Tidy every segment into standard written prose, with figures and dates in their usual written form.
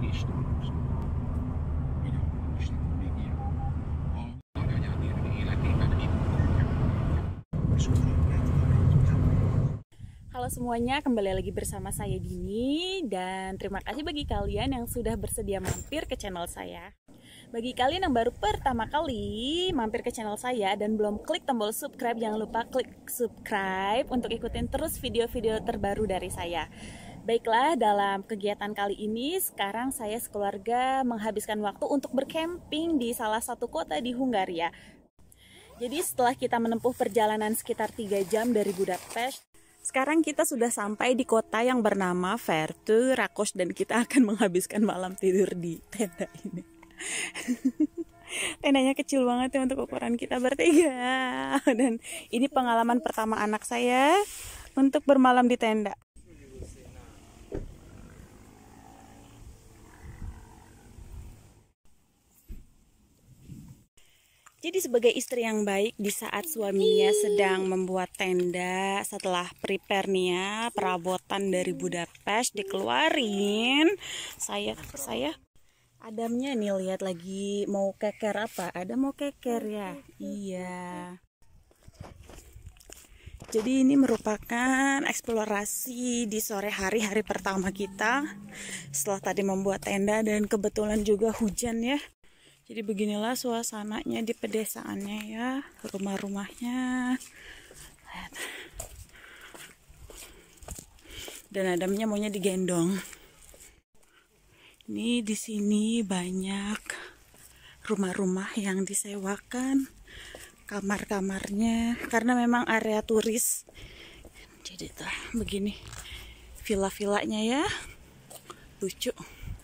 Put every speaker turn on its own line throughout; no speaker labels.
Halo semuanya, kembali lagi bersama saya Dini, dan terima kasih bagi kalian yang sudah bersedia mampir ke channel saya. Bagi kalian yang baru pertama kali mampir ke channel saya dan belum klik tombol subscribe, jangan lupa klik subscribe untuk ikutin terus video-video terbaru dari saya. Baiklah, dalam kegiatan kali ini sekarang saya sekeluarga menghabiskan waktu untuk bercamping di salah satu kota di Hungaria. Jadi setelah kita menempuh perjalanan sekitar 3 jam dari Budapest, sekarang kita sudah sampai di kota yang bernama Vertu Rakos dan kita akan menghabiskan malam tidur di tenda ini. Tendanya kecil banget ya untuk ukuran kita bertiga. Dan ini pengalaman pertama anak saya untuk bermalam di tenda. Jadi sebagai istri yang baik di saat suaminya sedang membuat tenda, setelah prepare nih ya, perabotan dari Budapest dikeluarin, saya Adamnya nih lihat lagi mau keker apa? Ada mau keker ya? Iya. Jadi ini merupakan eksplorasi di sore hari pertama kita setelah tadi membuat tenda dan kebetulan juga hujan ya. Jadi beginilah suasananya di pedesaannya ya, rumah-rumahnya. Dan Adamnya maunya digendong. Ini di sini banyak rumah-rumah yang disewakan, kamar-kamarnya karena memang area turis. Jadi tuh begini villa-villanya ya, lucu.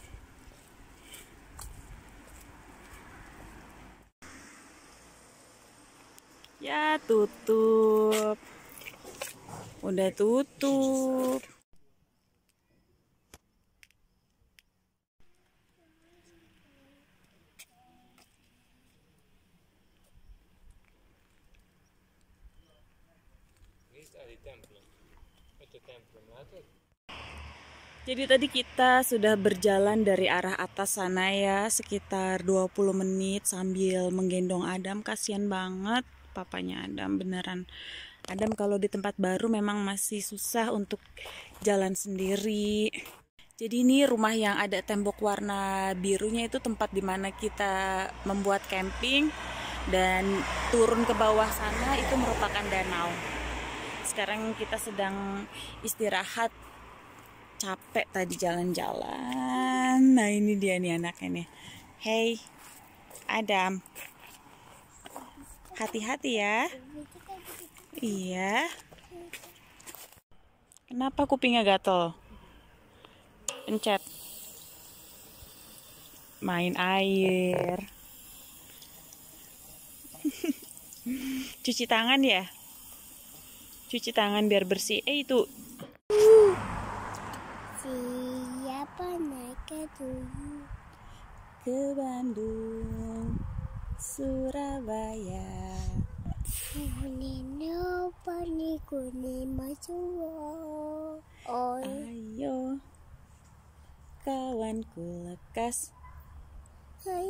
Ya tutup, udah tutup. Jadi tadi kita sudah berjalan dari arah atas sana ya, sekitar 20 menit sambil menggendong Adam. Kasihan banget papanya Adam, beneran. Adam kalau di tempat baru memang masih susah untuk jalan sendiri. Jadi ini rumah yang ada tembok warna birunya itu tempat dimana kita membuat camping. Dan turun ke bawah sana itu merupakan danau. Sekarang kita sedang istirahat, capek tadi jalan-jalan. Nah ini dia nih anaknya nih. Hey Adam, hati-hati ya. Iya. Kenapa kupingnya gatel? Pencet. Main air. Cuci tangan ya. Cuci tangan biar bersih. Itu
siapa naik
ke Bandung, Surabaya.
Nino pani kuni masuk.
Ayo kawanku lekas,
Hai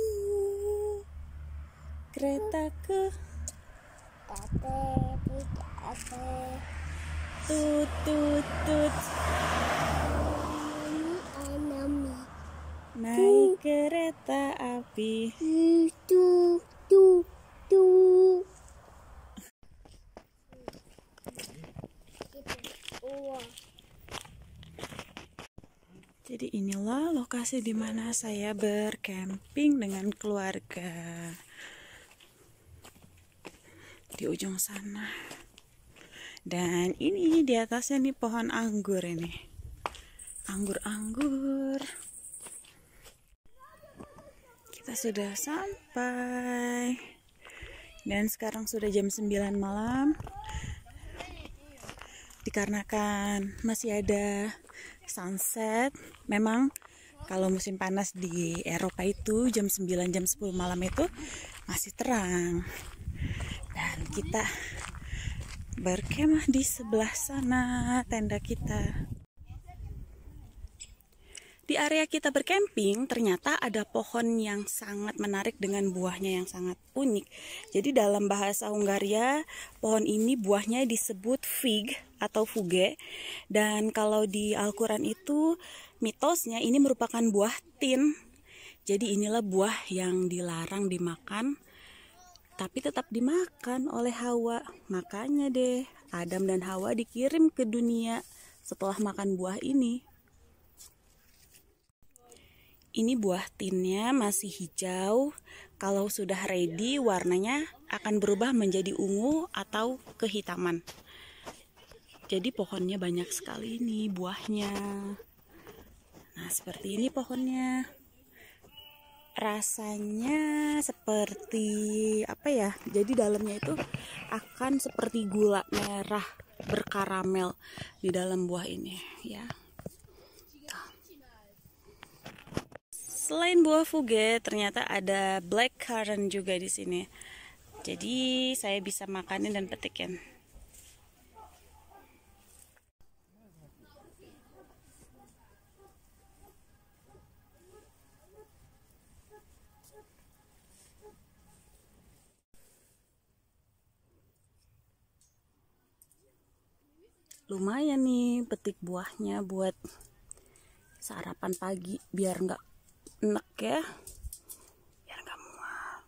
keretaku
ate
tut tut tut,
anami
naik kereta api.
tu.
Jadi inilah lokasi di mana saya bercamping dengan keluarga. Di ujung sana. Dan ini di atasnya nih pohon anggur ini. Anggur-anggur. Kita sudah sampai. Dan sekarang sudah jam 9 malam. Dikarenakan masih ada sunset. Memang kalau musim panas di Eropa itu jam 9, jam 10 malam itu masih terang. Dan kita berkemah di sebelah sana tenda kita. Di area kita bercamping, ternyata ada pohon yang sangat menarik dengan buahnya yang sangat unik. Jadi dalam bahasa Hungaria, pohon ini buahnya disebut fig atau fuge. Dan kalau di Al-Quran itu, mitosnya ini merupakan buah tin. Jadi inilah buah yang dilarang dimakan, tapi tetap dimakan oleh Hawa. Makanya deh, Adam dan Hawa dikirim ke dunia setelah makan buah ini. Ini buah tinnya masih hijau. Kalau sudah ready, warnanya akan berubah menjadi ungu atau kehitaman. Jadi pohonnya banyak sekali nih buahnya. Nah, seperti ini pohonnya. Rasanya seperti apa ya? Jadi dalamnya itu akan seperti gula merah berkaramel di dalam buah ini, ya. Selain buah fuge, ternyata ada blackcurrant juga di sini. Jadi saya bisa makanin dan petikin. Lumayan nih petik buahnya buat sarapan pagi biar nggak enak ya, biar nggak mual.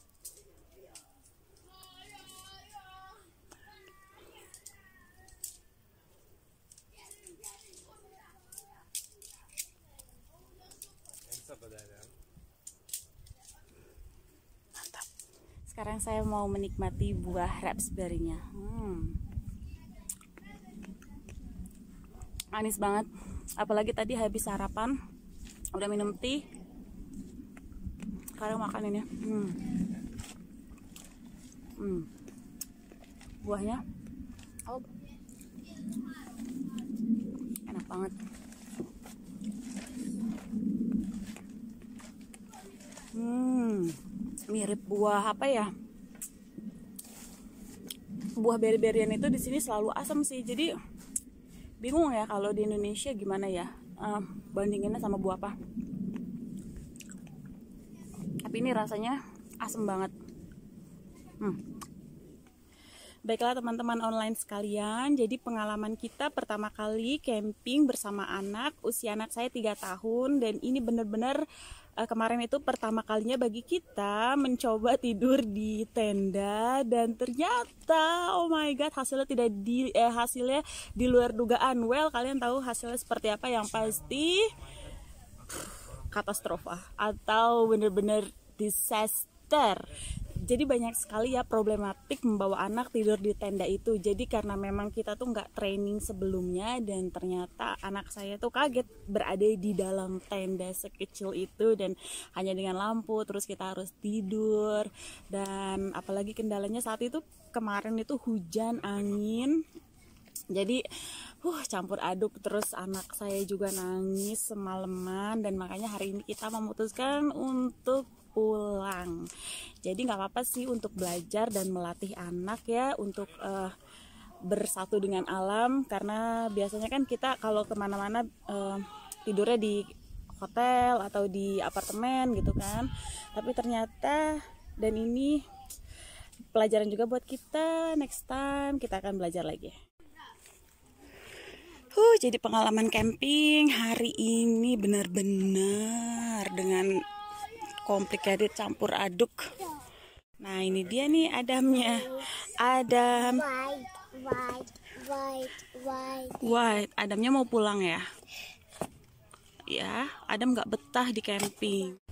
Mantap. Sekarang saya mau menikmati buah raspberry-nya. Manis banget. Apalagi tadi habis sarapan, udah minum teh. Sekarang makan ini. Buahnya enak banget. Mirip buah apa ya? Buah beri-berian itu di sini selalu asam sih. Jadi bingung ya kalau di Indonesia gimana ya bandinginnya sama buah apa. Tapi ini rasanya asam banget. Baiklah teman-teman online sekalian, jadi pengalaman kita pertama kali camping bersama anak, usia anak saya 3 tahun, dan ini benar-benar kemarin itu pertama kalinya bagi kita mencoba tidur di tenda, dan ternyata oh my god hasilnya hasilnya di luar dugaan. Well, kalian tahu hasilnya seperti apa? Yang pasti katastrofa atau benar-benar disaster. Jadi banyak sekali ya problematik membawa anak tidur di tenda itu. Jadi karena memang kita tuh nggak training sebelumnya, dan ternyata anak saya tuh kaget berada di dalam tenda sekecil itu dan hanya dengan lampu, terus kita harus tidur. Dan apalagi kendalanya saat itu kemarin itu hujan, angin. Jadi campur aduk, terus anak saya juga nangis semalaman, dan makanya hari ini kita memutuskan untuk pulang. Jadi nggak apa-apa sih untuk belajar dan melatih anak ya untuk bersatu dengan alam, karena biasanya kan kita kalau kemana-mana tidurnya di hotel atau di apartemen gitu kan. Tapi ternyata, dan ini pelajaran juga buat kita, next time kita akan belajar lagi. Jadi pengalaman camping hari ini benar-benar dengan complicated, campur aduk. Nah ini dia nih Adamnya. Adam white. Adamnya mau pulang ya. Ya, Adam nggak betah di camping.